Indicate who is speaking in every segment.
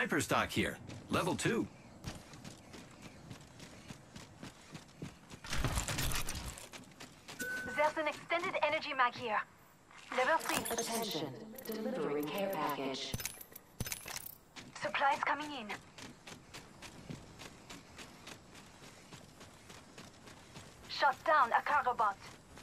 Speaker 1: sniper stock here. Level 2.
Speaker 2: There's an extended energy mag here. Level 3.
Speaker 3: Attention. Delivering care package.
Speaker 2: Supplies coming in. Shut down a cargo bot.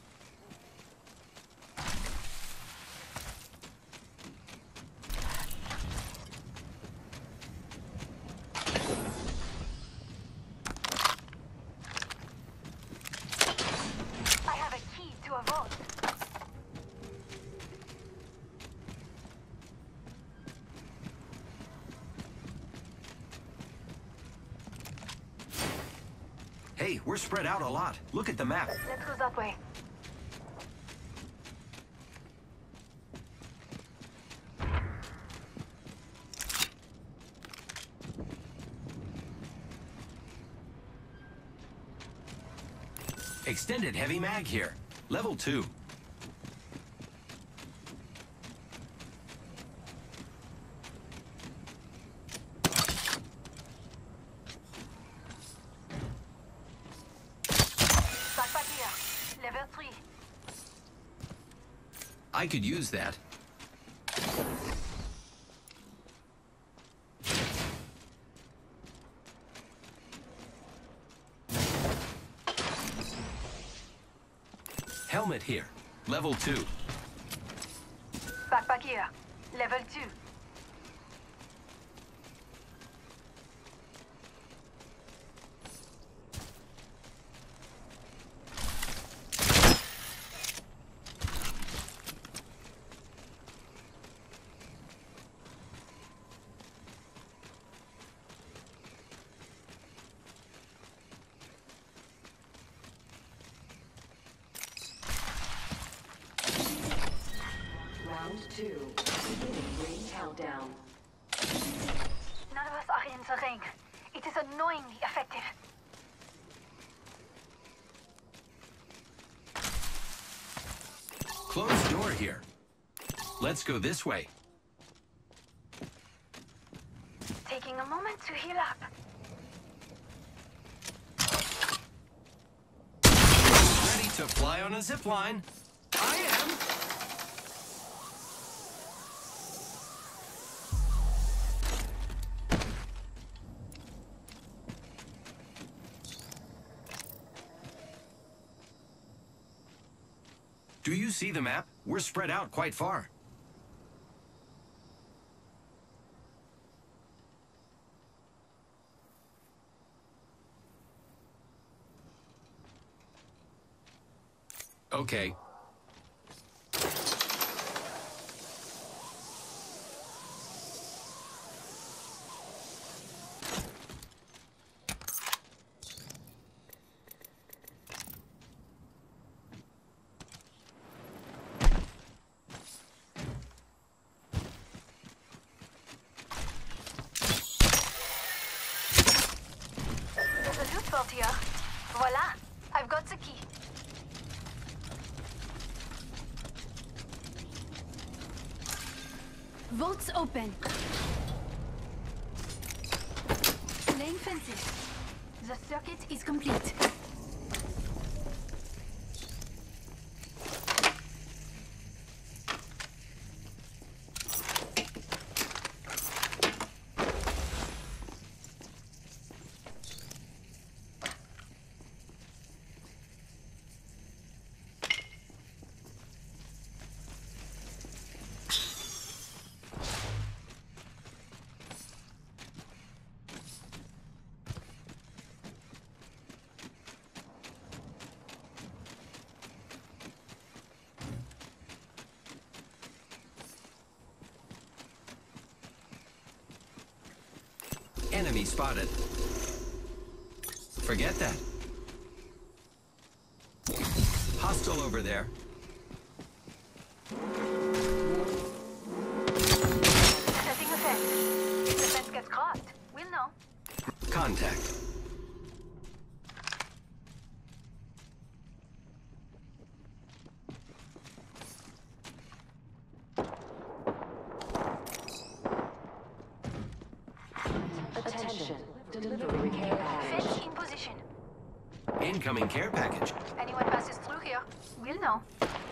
Speaker 2: I have a key to a vault.
Speaker 1: Hey, we're spread out a lot. Look at the map.
Speaker 2: Let's go that way.
Speaker 1: Extended heavy mag here. Level 2.
Speaker 2: Backpack here. Level 3.
Speaker 1: I could use that. Helmet here. Level 2.
Speaker 2: Backpack here. Level 2.
Speaker 3: Round 2. Beginning ring countdown.
Speaker 2: None of us are in the ring. It is annoyingly effective.
Speaker 1: Closed door here. Let's go this way.
Speaker 2: Taking a moment to heal up.
Speaker 1: Ready to fly on a zip line? I am. Do you see the map? We're spread out quite far. Okay.
Speaker 2: There's a loot vault here. Voila! I've got the key.
Speaker 4: Vaults open. Laying fences. The circuit is complete.
Speaker 1: Enemy spotted. Forget that. Hostile over there.
Speaker 2: Setting a fence. If the fence gets crossed, we'll know.
Speaker 1: Contact. Incoming care package.
Speaker 2: Anyone passes through here, we'll know.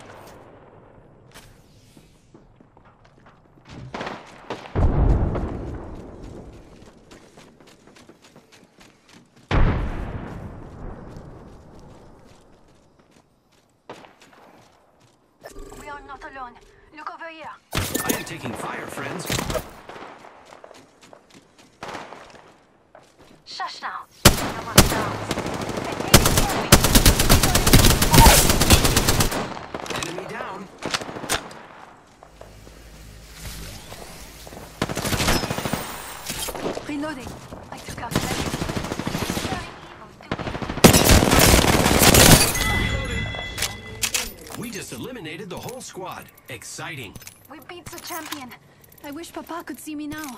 Speaker 2: We are not alone. Look over here.
Speaker 1: I am taking fire, friends.
Speaker 2: Shush now. Someone's down.
Speaker 1: Enemy down.
Speaker 4: Reloading.
Speaker 2: I took out Lenny. Very evil,
Speaker 1: We just eliminated the whole squad. Exciting.
Speaker 2: we beat the champion.
Speaker 4: I wish Papa could see me now.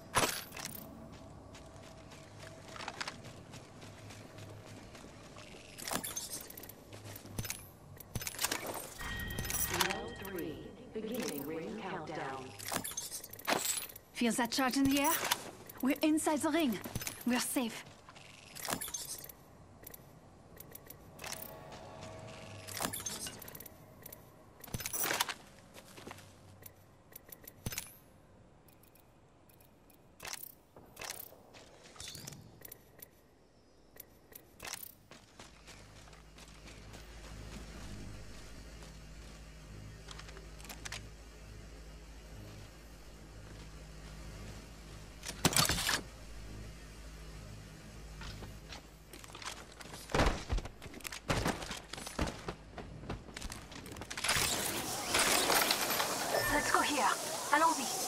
Speaker 3: Round 3. Beginning ring countdown.
Speaker 4: Feel that charge in the air? We're inside the ring. We're safe.
Speaker 2: Let's go here. Allons-y.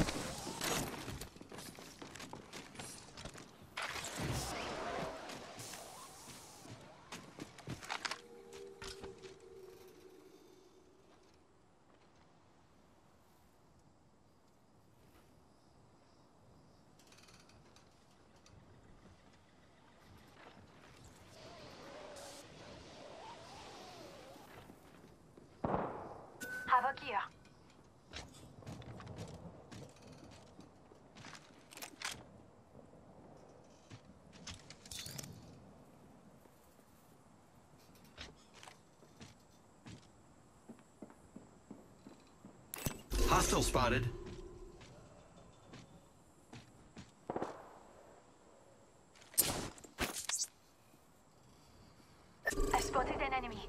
Speaker 2: Havoc here.
Speaker 1: Hostile spotted.
Speaker 2: I spotted an enemy.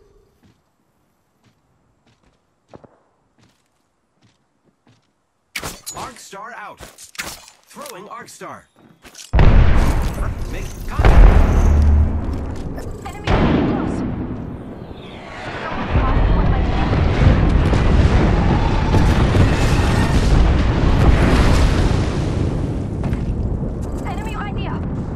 Speaker 1: Arc Star out. Throwing Arc Star. Make contact.
Speaker 2: Enemy getting close. Someone passed one of my enemy right here.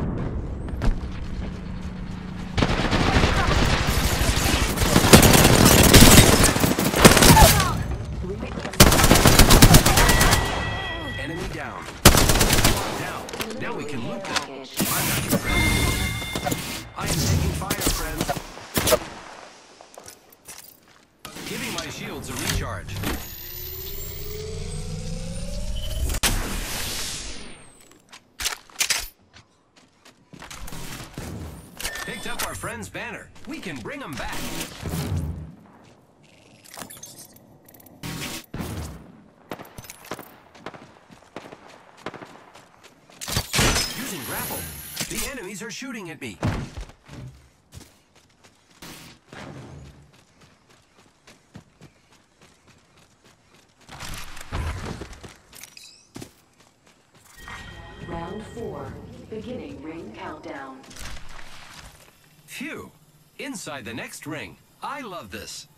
Speaker 1: Enemy down. Down. Now we can loot them. I'm not your friend. I am taking fire, friends. Giving my shields a recharge. Picked up our friend's banner. We can bring them back. Using grapple. The enemies are shooting at me.
Speaker 3: Round 4. Beginning ring countdown.
Speaker 1: Phew. Inside the next ring. I love this.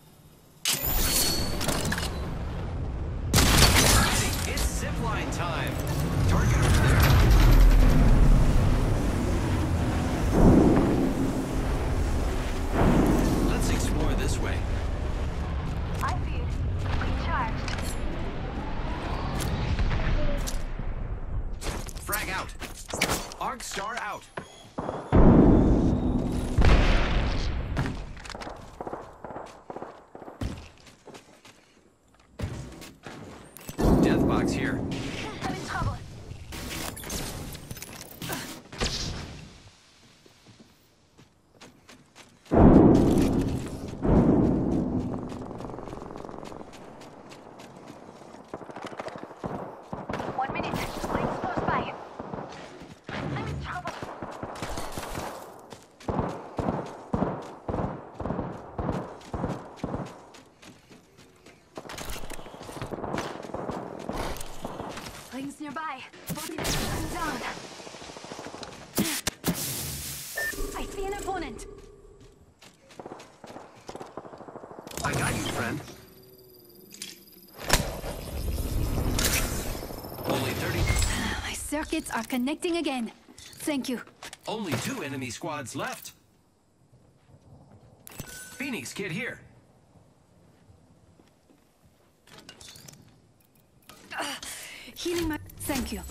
Speaker 1: It's zipline time. Target over there. Let's explore this way.
Speaker 2: I feel recharged.
Speaker 1: Frag out. Arc Star out. Death box here.
Speaker 2: I'm in trouble. 1 minute. Ring's close by. I'm in trouble.
Speaker 4: Rings nearby. Both enemies down. I see an opponent.
Speaker 1: I got you, friend. Only 30.
Speaker 4: My circuits are connecting again. Thank you.
Speaker 1: Only 2 enemy squads left. Phoenix Kid here.
Speaker 4: Healing my... Thank you.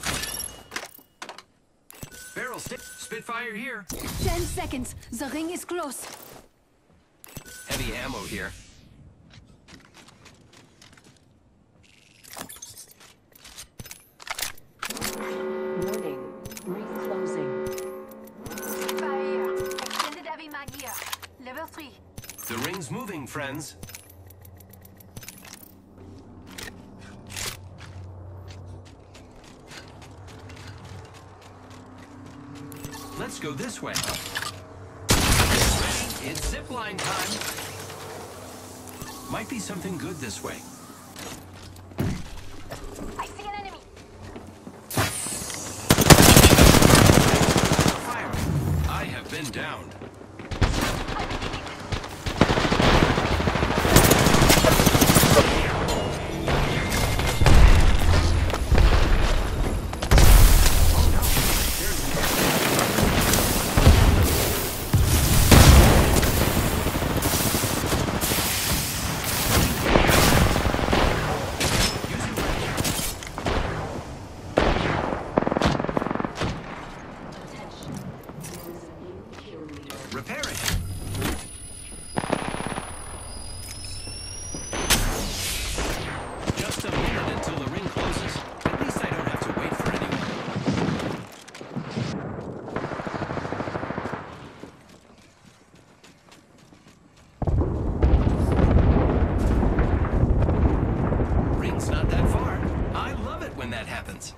Speaker 1: Barrel stick. Spitfire here.
Speaker 4: 10 seconds. The ring is close.
Speaker 1: Heavy ammo here.
Speaker 3: Warning. Ring closing.
Speaker 2: Fire here. Extended heavy mag here. Level 3.
Speaker 1: The ring's moving, friends. Let's go this way. Ready? It's zipline time. Might be something good this way.
Speaker 2: I see an enemy.
Speaker 1: Fire! I have been down.
Speaker 3: Attention. There is a new kill leader.
Speaker 1: Repair it. Just a minute until the ring closes. At least I don't have to wait for anyone. Ring's not that far. I love it when that happens.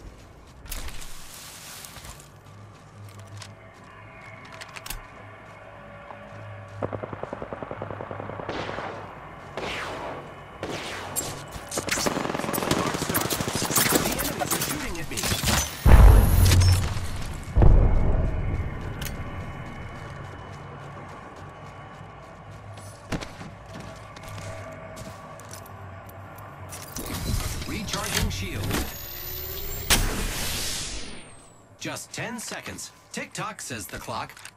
Speaker 1: Recharging shield. Just 10 seconds. Tick-tock, says the clock.